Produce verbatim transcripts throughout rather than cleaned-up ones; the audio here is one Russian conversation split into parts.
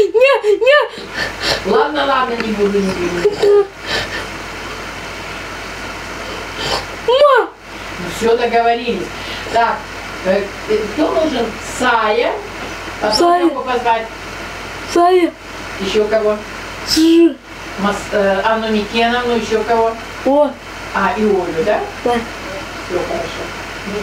не, не. Ладно, ладно, не буду, не буду. Ма. Ну, все, договорились. Так, э, кто нужен? Сая. Потом Сая. кого позвать? Сая. Еще кого? Ж. Мас, э, Анну Микеновну, еще кого? О. А, и Олю, да? Да. Все хорошо.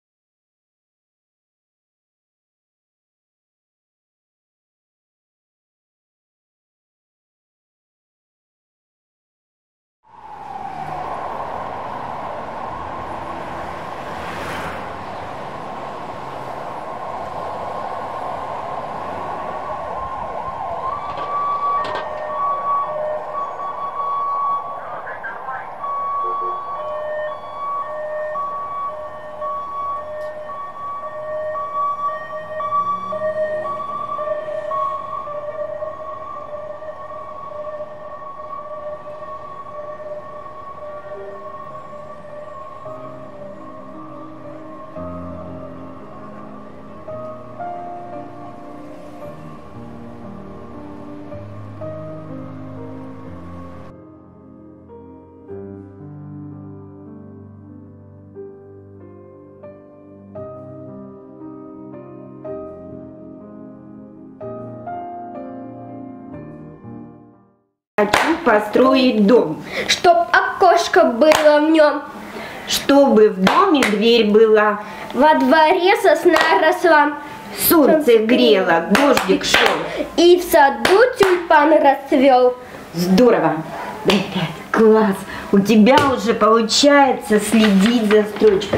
Хочу построить дом, Чтоб окошко было в нем, чтобы в доме дверь была, во дворе сосна росла, солнце грело, дождик шел. и в саду тюльпан расцвел. Здорово! Ребят, класс! У тебя уже получается следить за строчкой.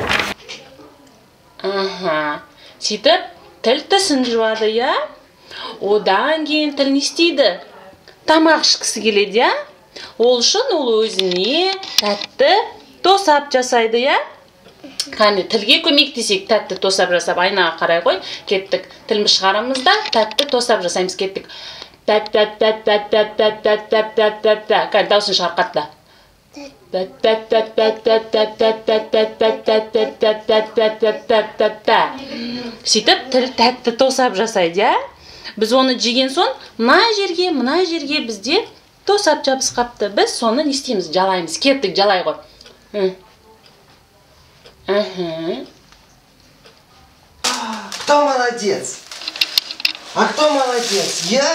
Ага. Сөйтіп, тіл тісін жуады, я? Одан кейін тіл не істейді? Тамақ ішкісі келеді, я? Ол үшін ол өзіне тәтті тосап жасайды, я? Қане, тілге көмектесек, тәтті тосап жасап, айнаға қарай қой. Кеттік, тіліміз шығарамыз да, тәтті тосап жасаймыз, кеттік. Тәт, тәт, тәт, тәт, тәт, тәт, тәт, тәт, тәт, тәт, тәт. Қане, даусын шығар қатты. Тәт, тәт, тәт, тәт, тәт, тәт, тәт, тәт, тәт, тәт, тәт, тәт, тәт, тәт, тәт, тәт, тәт, тәт. Сөйтіп, тіл тәтті тосап жасайды, я? Біз оны жеген соң, мына жерге, мына жерге бізде тосап жабысқапты. Біз соны не істейміз? Жалаймыз. Кеттік, жалай ғой. Кто молодец? А кто молодец? Я?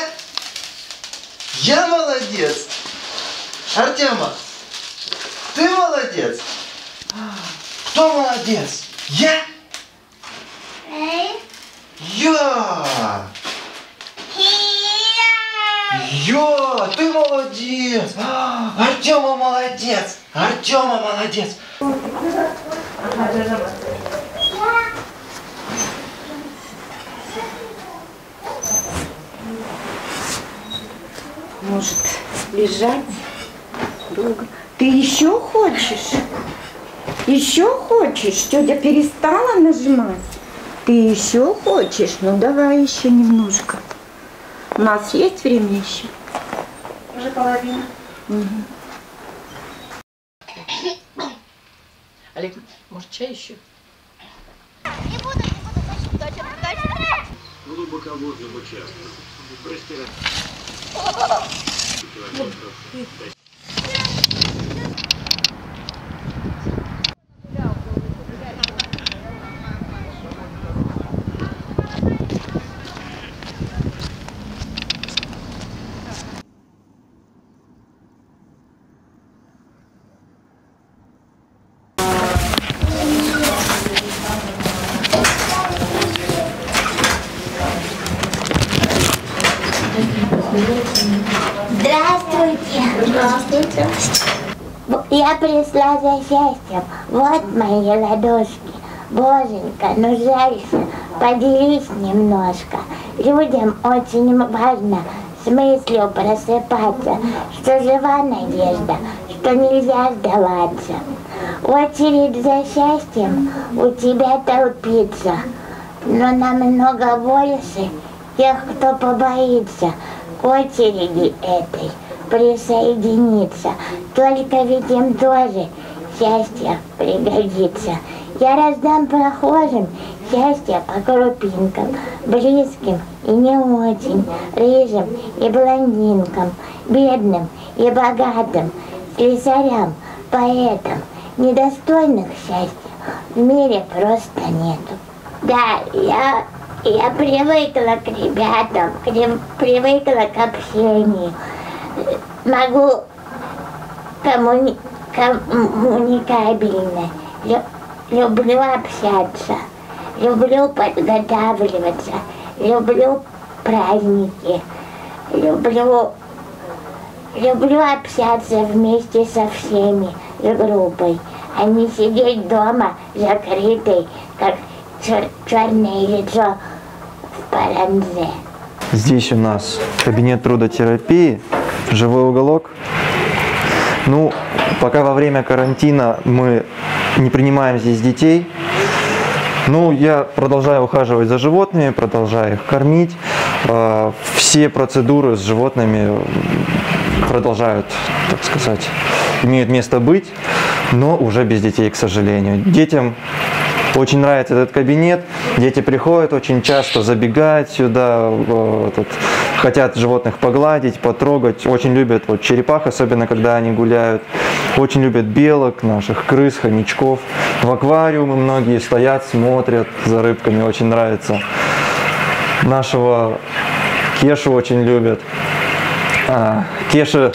Я молодец? Артема, ты молодец? Кто молодец? Я? Я! Я! Ты молодец! Артема молодец! Артема молодец! Может, лежать долго? Ты еще хочешь? Еще хочешь? Тетя перестала нажимать? Ты еще хочешь? Ну давай еще немножко. У нас есть время еще? Уже половина. Угу. Олег, может, чай еще? Не буду, не буду. Точно, точно. Глубоководным участком. Простирать. Здравствуйте. Здравствуйте. Я пришла за счастьем. Вот мои ладошки. Боженька, ну жалься, поделись немножко. Людям очень важно с мыслью просыпаться, что жива надежда, что нельзя сдаваться. Очередь за счастьем у тебя толпится, но намного больше тех, кто побоится к очереди этой присоединиться. Только ведь им тоже счастье пригодится. Я раздам прохожим счастья по крупинкам, близким и не очень, рыжим и блондинкам, бедным и богатым, слесарям, поэтам, недостойных счастья в мире просто нету. Да, я, я привыкла к ребятам, при- привыкла к общению. Могу коммуни- коммуникабельно. Лю- люблю общаться, люблю подготавливаться, люблю праздники, люблю, люблю общаться вместе со всеми, с группой, а не сидеть дома закрытой, как черное лицо в паранже. Здесь у нас кабинет трудотерапии, живой уголок. Ну, пока во время карантина мы не принимаем здесь детей. Ну, я продолжаю ухаживать за животными, продолжаю их кормить. Все процедуры с животными продолжают, так сказать, имеют место быть, но уже без детей, к сожалению. Детям очень нравится этот кабинет. Дети приходят очень часто, забегают сюда, этот, хотят животных погладить, потрогать. Очень любят вот, черепах, особенно когда они гуляют. Очень любят белок, наших крыс, хомячков. В аквариуме многие стоят, смотрят за рыбками. Очень нравится. Нашего Кешу очень любят. А, Кеша...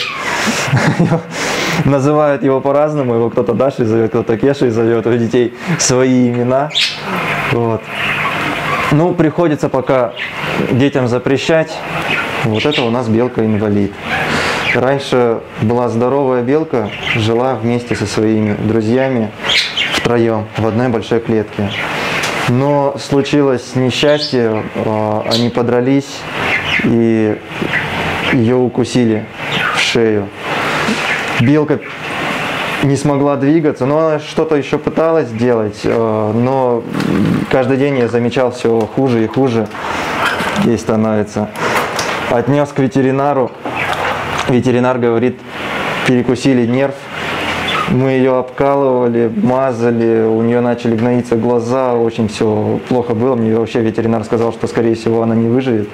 Называют его по-разному, его кто-то Дашей зовет, кто-то Кешей зовет, у детей свои имена. Вот. Ну, приходится пока детям запрещать. Вот это у нас белка-инвалид. Раньше была здоровая белка, жила вместе со своими друзьями втроем в одной большой клетке. Но случилось несчастье, они подрались и ее укусили в шею. Белка не смогла двигаться, но она что-то еще пыталась делать, но каждый день я замечал все хуже и хуже ей становится. Отнес к ветеринару, ветеринар говорит, перекусили нерв, мы ее обкалывали, мазали, у нее начали гноиться глаза, очень все плохо было, мне вообще ветеринар сказал, что скорее всего она не выживет.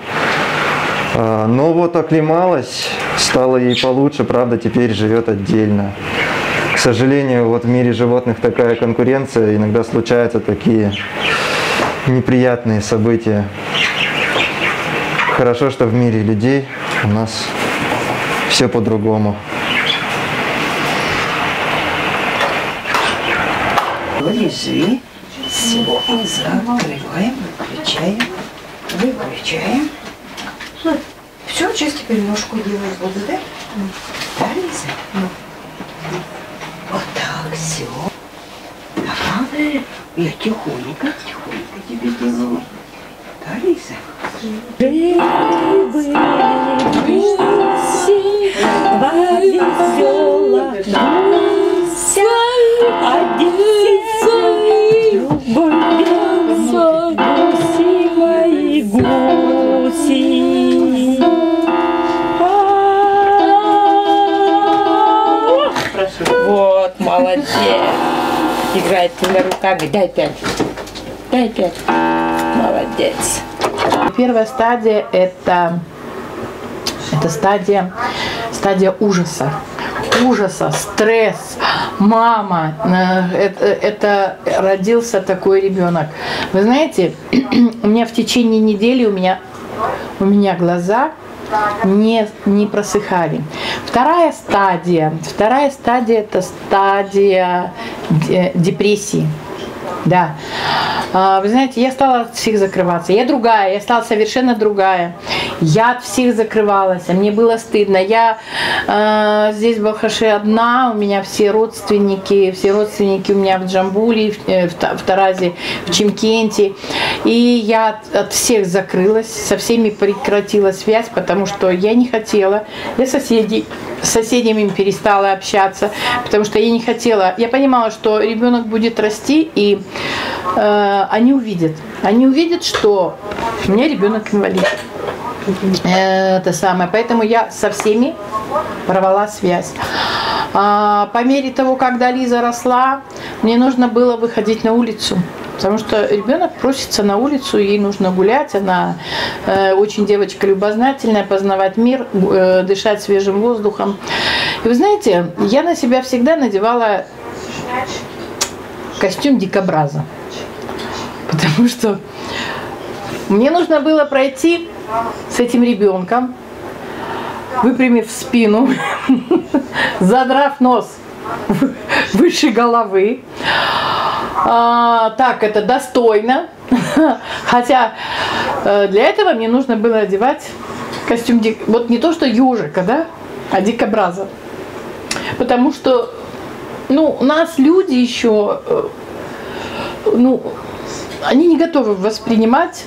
Но вот оклемалась, стало ей получше, правда, теперь живет отдельно. К сожалению, вот в мире животных такая конкуренция, иногда случаются такие неприятные события. Хорошо, что в мире людей у нас все по-другому. Лежи, все, закрываем, выключаем, выключаем. Все, сейчас теперь ножку делаешь вот сюда. Да, Лиза? Ну. Вот так, все. Ага. Я тихонько, тихонько тебе делаю. Да, Лиза? Рыбы, гуси, во веселом гуся, Одессе, любовь бьется, гуси мои, гуси. Вот, молодец. Играет двумя руками. Дай пять. Дай пять. Молодец. Первая стадия это, это стадия, стадия ужаса. Ужаса, стресс, мама, это, это родился такой ребенок. Вы знаете, у меня в течение недели у меня, у меня глаза не, не просыхали. Вторая стадия, вторая стадия это стадия депрессии. Да. Вы знаете, я стала от всех закрываться. Я другая, я стала совершенно другая. Я от всех закрывалась, а мне было стыдно. Я э, здесь в Балхаше одна, у меня все родственники, все родственники у меня в Джамбуле, в, в, в Таразе, в Чимкенте. И я от, от всех закрылась, со всеми прекратила связь, потому что я не хотела. Я соседей, с соседями перестала общаться, потому что я не хотела. Я понимала, что ребенок будет расти, и э, они увидят. Они увидят, что у меня ребенок инвалид. Это самое. Поэтому я со всеми порвала связь. А, по мере того, когда Лиза росла, мне нужно было выходить на улицу. Потому что ребенок просится на улицу, ей нужно гулять, она э, очень девочка любознательная, познавать мир, э, дышать свежим воздухом. И вы знаете, я на себя всегда надевала костюм дикобраза. Потому что мне нужно было пройти с этим ребенком, выпрямив спину, задрав нос выше головы. А, так, это достойно. Хотя э, для этого мне нужно было одевать костюм, дик... вот не то что ежика, да, а дикобраза. Потому что, ну, у нас люди еще, э, ну, они не готовы воспринимать,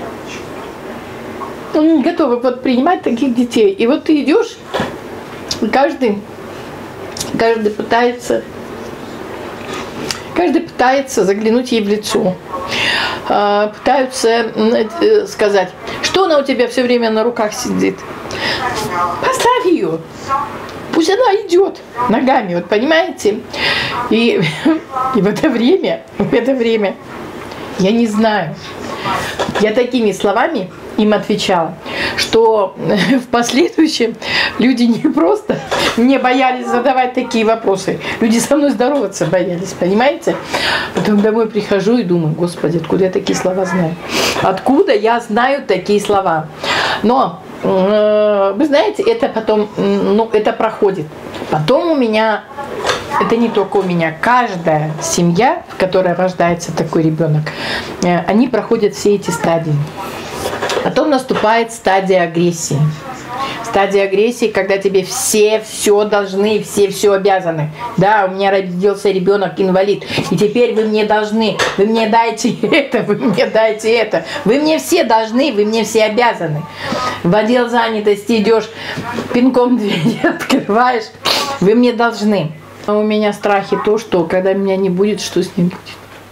они не готовы воспринимать таких детей. И вот ты идешь, и каждый, каждый пытается, каждый пытается заглянуть ей в лицо, пытаются сказать, что она у тебя все время на руках сидит. Поставь ее. Пусть она идет ногами, вот понимаете? И, и в это время, в это время, я не знаю, я такими словами им отвечала, что в последующем люди не просто не боялись задавать такие вопросы, люди со мной здороваться боялись, понимаете? Потом домой прихожу и думаю, Господи, откуда я такие слова знаю? Откуда я знаю такие слова? Но вы знаете, это потом, ну, это проходит. Потом у меня, это не только у меня, каждая семья, в которой рождается такой ребенок, они проходят все эти стадии. Потом наступает стадия агрессии. Стадия агрессии, когда тебе все все должны, все все обязаны. Да, у меня родился ребенок инвалид, и теперь вы мне должны, вы мне дайте это, вы мне дайте это. Вы мне все должны, вы мне все обязаны. В отдел занятости идешь, пинком дверь открываешь, вы мне должны. А у меня страхи то, что когда меня не будет, что с ним будет.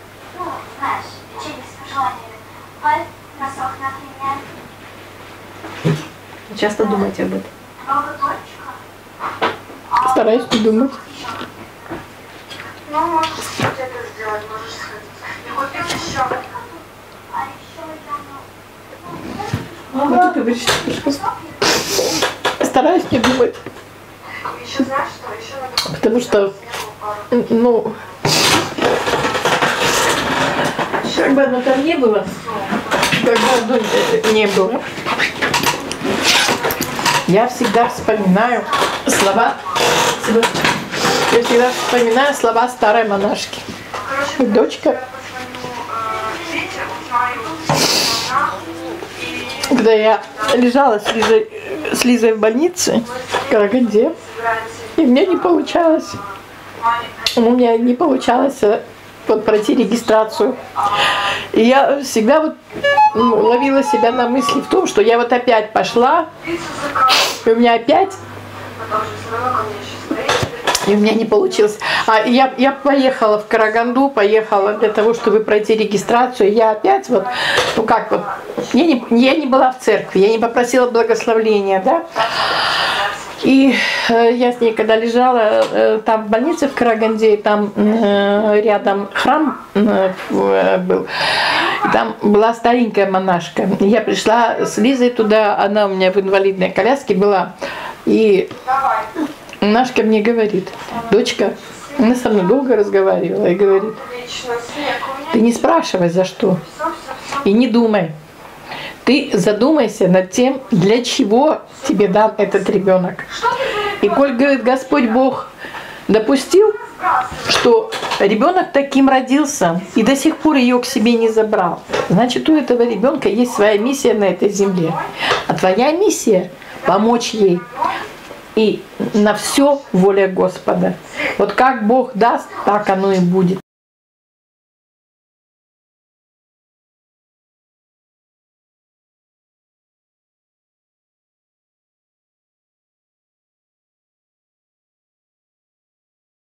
Часто думаете об этом? Стараюсь не думать. Ну, можешь это сделать, можешь сходить. И купить еще. Ну, ты говоришь, что стараюсь не думать. Еще знаешь, что еще надо... Потому что, ну, как бы оно там не было, как бы оно не было, я всегда вспоминаю слова, я всегда вспоминаю слова старой монашки. Дочка, когда я лежала с Лизой, с Лизой в больнице в Караганде, и мне не получалось, у меня не получалось вот пройти регистрацию. И я всегда вот ну, ловила себя на мысли в том, что я вот опять пошла, и у меня опять, и у меня не получилось. А я, я поехала в Караганду, поехала для того, чтобы пройти регистрацию, и я опять вот, ну как вот, я не, я не была в церкви, я не попросила благословения, да. И э, я с ней, когда лежала э, там в больнице в Караганде, там э, рядом храм э, был, и там была старенькая монашка. И я пришла с Лизой туда, она у меня в инвалидной коляске была, и монашка мне говорит, дочка, она со мной долго разговаривала и говорит, ты не спрашивай за что и не думай. Ты задумайся над тем, для чего тебе дан этот ребенок. И коль, говорит, Господь Бог допустил, что ребенок таким родился и до сих пор ее к себе не забрал, значит, у этого ребенка есть своя миссия на этой земле. А твоя миссия – помочь ей. И на все воля Господа. Вот как Бог даст, так оно и будет.